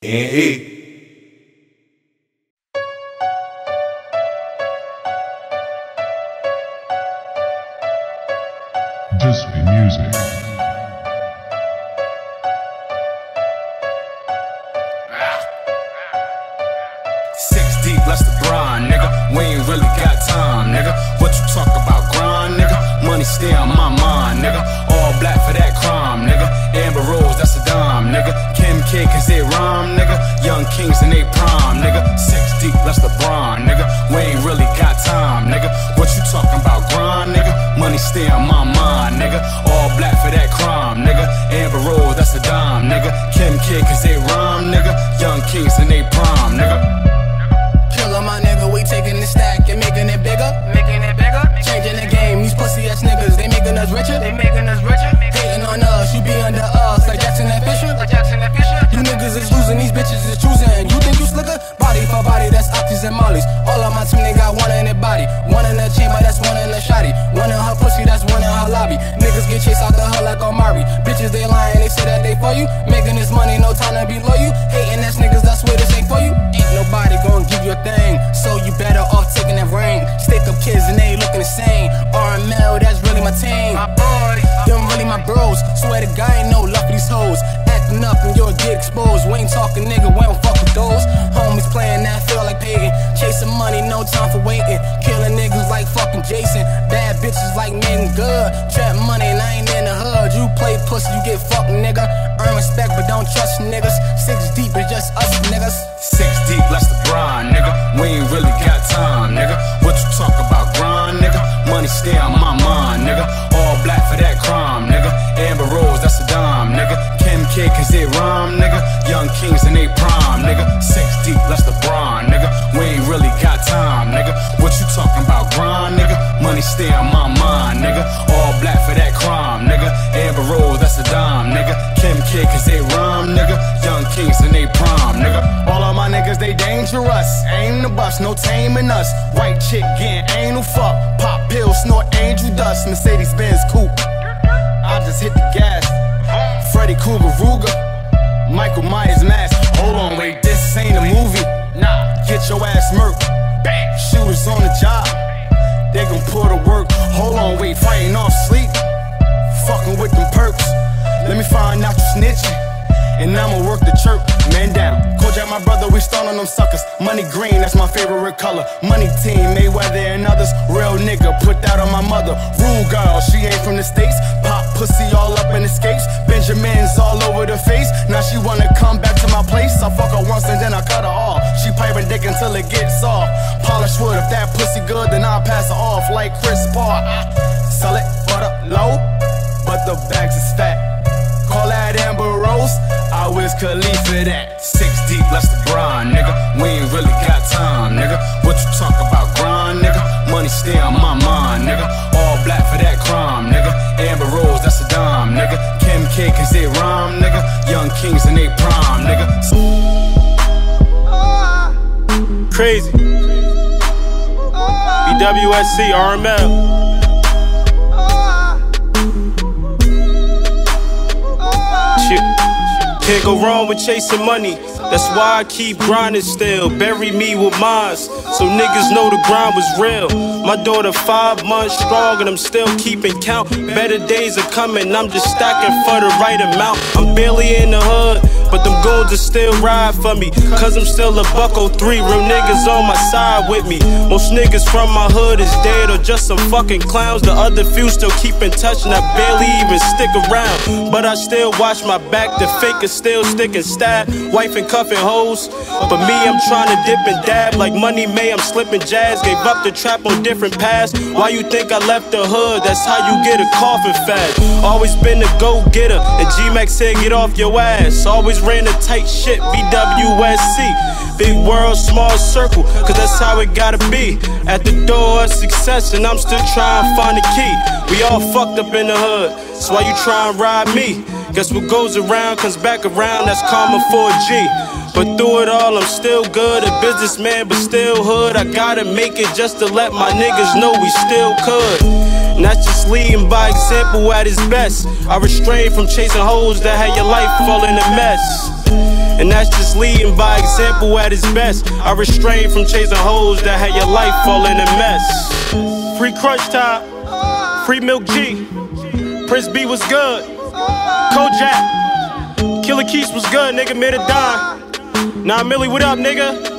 N.E. Just be music. Six deep, less the grind, nigga. We ain't really got time, nigga. What you talk about, grind, nigga? Money stay on my mind, nigga. All black for that crime, nigga. Amber Rose, that's a dime, nigga. Kim K, cause they rhyme, nigga. Young kings in they prime, nigga. Six deep, less the grind, nigga. We ain't really got time, nigga. What you talking about, grind, nigga? Money stay on my mind, nigga. All black for that crime, nigga. Amber Rose, that's a dime, nigga. Kim K, cause they rhyme, nigga. Young kings in they prime, nigga. Killer my nigga, we taking the stack and making it bigger. Changing the game, these pussy ass niggas, they making us richer. Hating on us, you be under us like Jackson and Fisher. You niggas is losing, these bitches is choosing. You think you slicker? Body for body, that's Octis and Mollies. All of my team, they got one in their body. One in the chamber, that's one in the shotty. One in her pussy, that's one in her lobby. Niggas get chased out the hell like Omari. Bitches, they lying, they say that they for you. Making this money, no time to be loyal. Hating ass niggas, that's where this ain't for you. Ain't nobody gonna give you a thing, so you better off taking that ring. Stick up kids and they looking the same. RML, that's really my team. My boys, them really my bros. Swear to God, ain't no love for these hoes. Acting up and you'll get exposed. We ain't talking nigga, we don't fuck with those. Homies playing that feel like Peyton. Chasing money, no time for waiting. Killing niggas like fucking Jason. Bad bitches like Megan Good. Trap money and I ain't in the hood. You play pussy, you get fucked, nigga. Earn respect but don't trust niggas. Six deep is just us niggas. Six deep, less the grind, nigga. We ain't really got time, nigga. What you talk about, grind, nigga? Money stay on my mind, nigga. All black for that crime, nigga. Amber Rose, that's a dime, nigga. Kim K, cause they rhyme, nigga. Young kings in they prime, nigga. Six deep, less the grind, nigga. We ain't really got time, nigga. What you talking about, grind, nigga? Money stay on my mind, nigga. All black for that crime, nigga. Amber Rose, that's a dime, nigga. Kim K, cause they rhyme, nigga. Young kings in they prime, nigga. All of my niggas, they dangerous. Aim the bus, no taming us. White chick getting anal fuck. Pop pills, snort angel dust. Mercedes-Benz coupe. I just hit the gas. Freddy Krueger Ruger. Michael Myers mask. Hold on, wait, this ain't a movie. Nah, get your ass murked. Bang, shooters on the job. They gon' pull the work. Hold on, wait, fighting off sleep. Fucking with them perks. Let me find out you snitching. And I'ma work the chirp, man down. Kojak, my brother, we stun on them suckers. Money green, that's my favorite color. Money team, Mayweather and others. Real nigga, put that on my mother. Rule girl, she ain't from the States. Pop pussy all up in the skates. Benjamins all over the face. Now she wanna come back to my place. I fuck her once and then I cut her off. She piping dick until it gets soft. Polish wood, if that pussy good, then I'll pass her off like Chris Paul. Sell it for the low, but the bags is fat. Call that Amber Rose, I Wiz Khalifa that. Six deep, less the grind, nigga. We ain't really got time, nigga. What you talk about, grind, nigga? Money stay on my mind, nigga. All black for that crime, nigga. Amber Rose, that's a dime, nigga. Kim K, cause they rhyme, nigga. Young kings in they prime, nigga. Crazy. BWSC, RML. Can't go wrong with chasing money. That's why I keep grinding still. Bury me with mines, so niggas know the grind was real. My daughter 5 months strong and I'm still keeping count. Better days are coming, I'm just stacking for the right amount. I'm barely in the hood, but them goons are still ride for me. Cause I'm still a $103, real niggas on my side with me. Most niggas from my hood is dead or just some fucking clowns. The other few still keep in touch and I barely even stick around. But I still watch my back, the fake is still stick and stab. Wife and cuffing hoes, but me I'm trying to dip and dab. Like Money May, I'm slipping jazz. Gave up the trap on different paths. Why you think I left the hood? That's how you get a coffin fast. Always been a go-getter, and G-Max said get off your ass. Always ran a tight shit, BWSC. Big world, small circle, cause that's how it gotta be. At the door of success, and I'm still trying to find the key. We all fucked up in the hood, so why you try and ride me? Guess what goes around comes back around, that's karma for a G. But through it all, I'm still good, a businessman, but still hood. I gotta make it just to let my niggas know we still could. Not just leading by example at his best. I restrain from chasing hoes that had your life fall in a mess. And that's just leading by example at its best. I restrain from chasing hoes that had your life fall in a mess. Free Crush Top, free Milk G, Prince B was good, Kojak, Killer Keys was good, nigga, made a dime. Nah, Millie, what up, nigga?